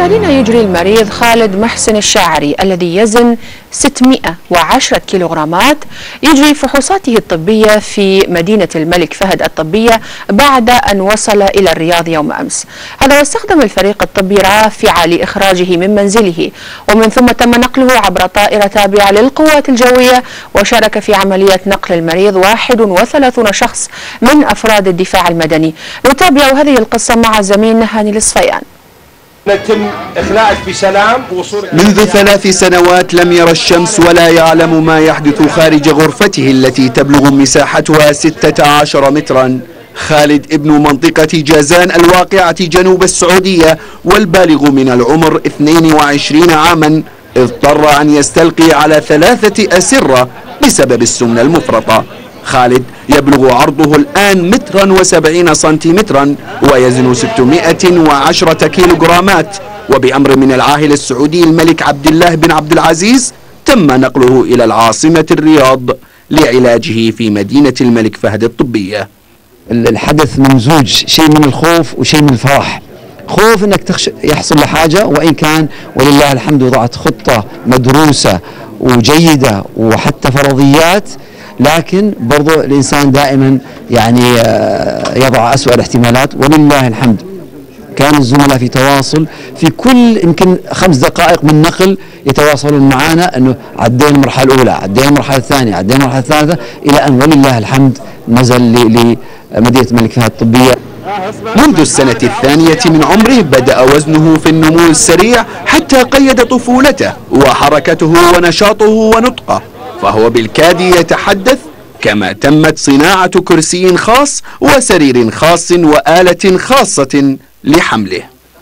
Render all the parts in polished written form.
مشاهدينا، يجري المريض خالد محسن الشاعري الذي يزن 610 كيلوغرامات يجري فحوصاته الطبية في مدينة الملك فهد الطبية بعد أن وصل إلى الرياض يوم أمس. هذا واستخدم الفريق الطبي رافعة لإخراجه من منزله، ومن ثم تم نقله عبر طائرة تابعة للقوات الجوية، وشارك في عملية نقل المريض 31 شخص من أفراد الدفاع المدني. نتابع هذه القصة مع زميلنا هاني الصفيان. يتم إخلاعك بسلام. منذ 3 سنوات لم يرى الشمس ولا يعلم ما يحدث خارج غرفته التي تبلغ مساحتها 16 مترا. خالد ابن منطقة جازان الواقعة جنوب السعودية والبالغ من العمر 22 عاما اضطر أن يستلقي على 3 أسرة بسبب السمنة المفرطة. خالد يبلغ عرضه الآن 1.70 سنتيمترا ويزن 610 كيلوغرامات، وبأمر من العاهل السعودي الملك عبد الله بن عبد العزيز تم نقله إلى العاصمة الرياض لعلاجه في مدينة الملك فهد الطبية. الحدث ممزوج شيء من الخوف وشيء من الفرح. خوف انك يحصل لحاجة، وإن كان ولله الحمد وضعت خطة مدروسة وجيدة وحتى فرضيات، لكن برضو الإنسان دائما يعني يضع أسوأ الاحتمالات. ولله الحمد كان الزملاء في تواصل في كل يمكن 5 دقائق من نقل، يتواصلون معنا أنه عدينا المرحلة الأولى، عدينا المرحلة الثانية، عدينا المرحلة الثالثة، إلى أن ولله الحمد نزل لمدينة الملك فهد الطبية. منذ السنة الثانية من عمره بدأ وزنه في النمو السريع حتى قيد طفولته وحركته ونشاطه ونطقه، فهو بالكاد يتحدث، كما تمت صناعة كرسي خاص وسرير خاص وآلة خاصة لحمله.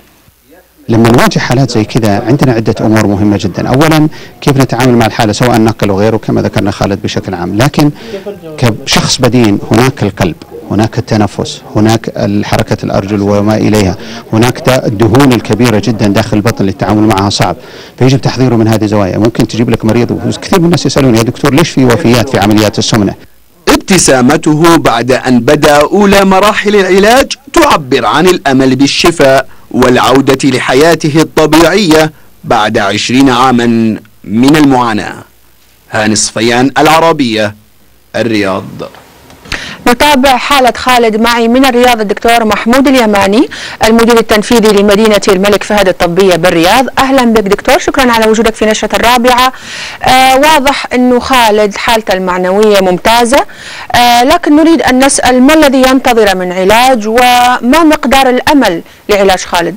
لما نواجه حالات زي كذا عندنا عدة أمور مهمة جدا. أولا كيف نتعامل مع الحالة سواء نقل أو غيره كما ذكرنا خالد بشكل عام، لكن كشخص بدين هناك القلب، هناك التنفس، هناك حركة الأرجل وما إليها، هناك الدهون الكبيرة جدا داخل البطن للتعامل معها صعب، فيجب تحضيره من هذه الزوايا. ممكن تجيب لك مريض، وكثير من الناس يسألون يا دكتور ليش في وفيات في عمليات السمنة؟ ابتسامته بعد أن بدأ أولى مراحل العلاج تعبر عن الأمل بالشفاء والعودة لحياته الطبيعية بعد 20 عاما من المعاناة. هاني الصفيان، العربية، الرياض. نتابع حالة خالد معي من الرياض الدكتور محمود اليماني المدير التنفيذي لمدينة الملك فهد الطبية بالرياض. أهلا بك دكتور، شكرا على وجودك في نشرة الرابعة. واضح أنه خالد حالته المعنوية ممتازة، لكن نريد أن نسأل ما الذي ينتظر من علاج وما مقدار الأمل لعلاج خالد؟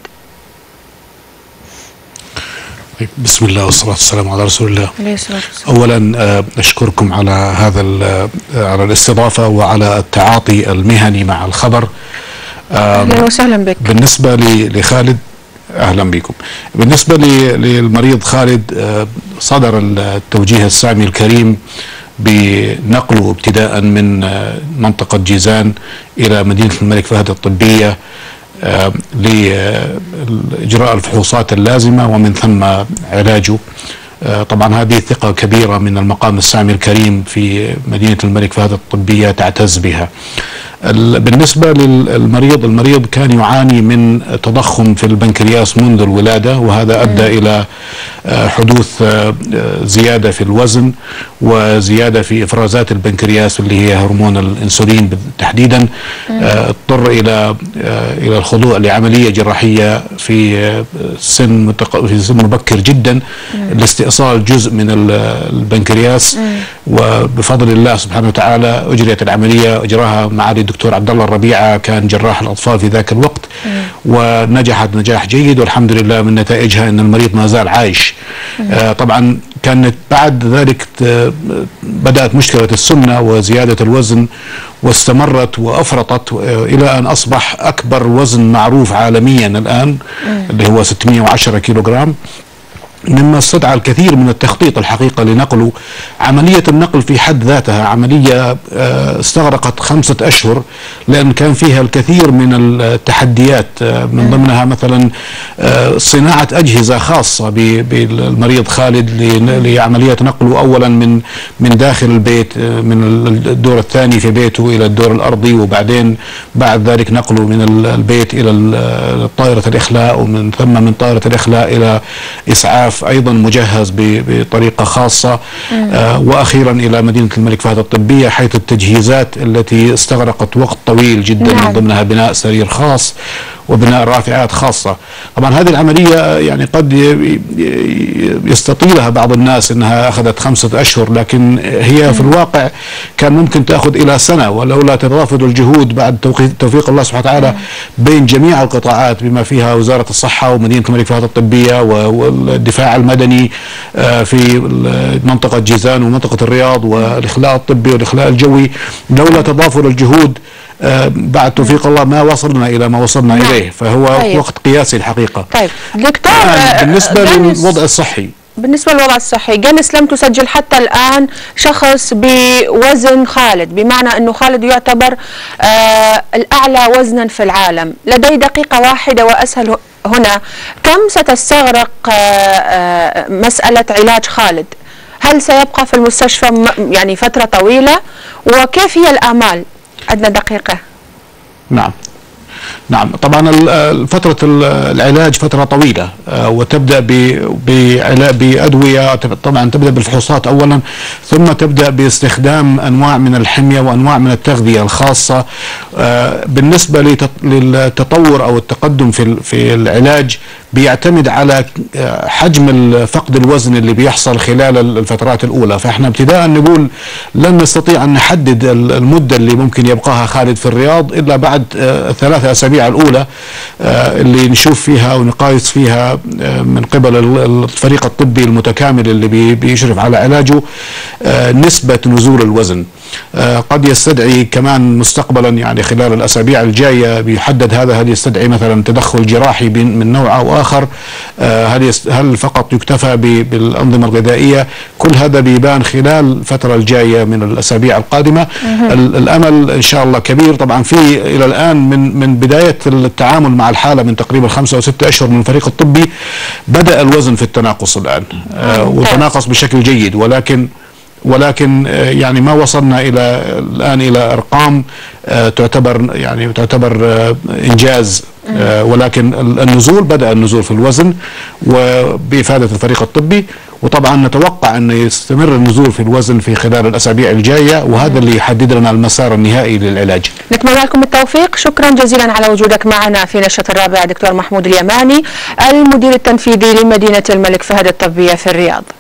بسم الله والصلاة والسلام على رسول الله. أولا أشكركم على على الاستضافة وعلى التعاطي المهني مع الخبر. أهلا وسهلا بك. بالنسبة لخالد، أهلا بكم. بالنسبة للمريض خالد، صدر التوجيه السامي الكريم بنقله ابتداء من منطقة جيزان إلى مدينة الملك فهد الطبية لإجراء الفحوصات اللازمة ومن ثم علاجه. طبعا هذه ثقة كبيرة من المقام السامي الكريم في مدينة الملك فهد الطبية تعتز بها. بالنسبة للمريض، المريض كان يعاني من تضخم في البنكرياس منذ الولادة، وهذا أدى إلى حدوث زيادة في الوزن وزيادة في إفرازات البنكرياس اللي هي هرمون الأنسولين تحديدا. اضطر إلى الخضوع لعملية جراحية في سن مبكر جدا لاستئصال جزء من البنكرياس، وبفضل الله سبحانه وتعالى أجريت العملية، أجراها معالي الدكتور عبد الله الربيعة، كان جراح الأطفال في ذاك الوقت، ونجحت نجاح جيد والحمد لله من نتائجها أن المريض ما زال عايش. طبعا كانت بعد ذلك بدأت مشكلة السمنة وزيادة الوزن، واستمرت وأفرطت إلى أن أصبح أكبر وزن معروف عالميا الآن اللي هو 610 كيلوغرام. مما استدعى الكثير من التخطيط الحقيقة لنقله. عملية النقل في حد ذاتها عملية استغرقت 5 أشهر، لأن كان فيها الكثير من التحديات، من ضمنها مثلا صناعة أجهزة خاصة بالمريض خالد لعملية نقله أولا من داخل البيت، من الدور الثاني في بيته إلى الدور الأرضي، وبعدين بعد ذلك نقله من البيت إلى طائرة الإخلاء، ومن ثم من طائرة الإخلاء إلى إسعاف أيضا مجهز بطريقة خاصة، وأخيرا إلى مدينة الملك فهد الطبية، حيث التجهيزات التي استغرقت وقت طويل جدا، من ضمنها بناء سرير خاص وبناء رافعات خاصة. طبعا هذه العملية يعني قد يستطيلها بعض الناس انها اخذت 5 أشهر، لكن هي في الواقع كان ممكن تاخذ الى سنة، ولولا تضافر الجهود بعد توفيق الله سبحانه وتعالى بين جميع القطاعات بما فيها وزارة الصحة ومدينة الملك فهد الطبية والدفاع المدني في منطقة جيزان ومنطقة الرياض والإخلاء الطبي والإخلاء الجوي، لولا تضافر الجهود بعد توفيق الله ما وصلنا إلى ما وصلنا إليه. فهو وقت قياسي الحقيقة. طيب دكتور، بالنسبة للوضع الصحي، جانس لم تسجل حتى الآن شخص بوزن خالد، بمعنى أنه خالد يعتبر الأعلى وزنا في العالم. لدي دقيقة واحدة وأسأل هنا، كم ستستغرق مسألة علاج خالد؟ هل سيبقى في المستشفى يعني فترة طويلة؟ وكيف هي الآمال؟ عندنا دقيقة. نعم طبعا فترة العلاج فترة طويلة، وتبدأ بأدوية، طبعا تبدأ بالفحوصات أولا، ثم تبدأ باستخدام أنواع من الحمية وأنواع من التغذية الخاصة. بالنسبة للتطور أو التقدم في العلاج بيعتمد على حجم فقد الوزن اللي بيحصل خلال الفترات الأولى. فإحنا ابتداء نقول لن نستطيع أن نحدد المدة اللي ممكن يبقاها خالد في الرياض إلا بعد 3 أسابيع الأولى اللي نشوف فيها ونقايس فيها من قبل الفريق الطبي المتكامل اللي بيشرف على علاجه نسبة نزول الوزن. قد يستدعي كمان مستقبلا يعني خلال الأسابيع الجاية بيحدد هذا، هل يستدعي مثلا تدخل جراحي من نوع أو آخر، هل فقط يكتفى بالأنظمة الغذائية. كل هذا بيبان خلال الفترة الجاية من الأسابيع القادمة. الأمل إن شاء الله كبير. طبعا في إلى الآن من بداية التعامل مع الحالة من تقريبا 5 أو 6 أشهر من الفريق الطبي بدأ الوزن في التناقص الآن، وتناقص بشكل جيد، ولكن يعني ما وصلنا الان الى ارقام تعتبر انجاز، ولكن بدأ النزول في الوزن وبإفادة الفريق الطبي، وطبعا نتوقع أن يستمر النزول في الوزن في خلال الأسابيع الجاية، وهذا اللي يحدد لنا المسار النهائي للعلاج. نتمنى لكم التوفيق. شكرا جزيلا على وجودك معنا في نشرة الرابعة دكتور محمود اليماني، المدير التنفيذي لمدينة الملك فهد الطبية في الرياض.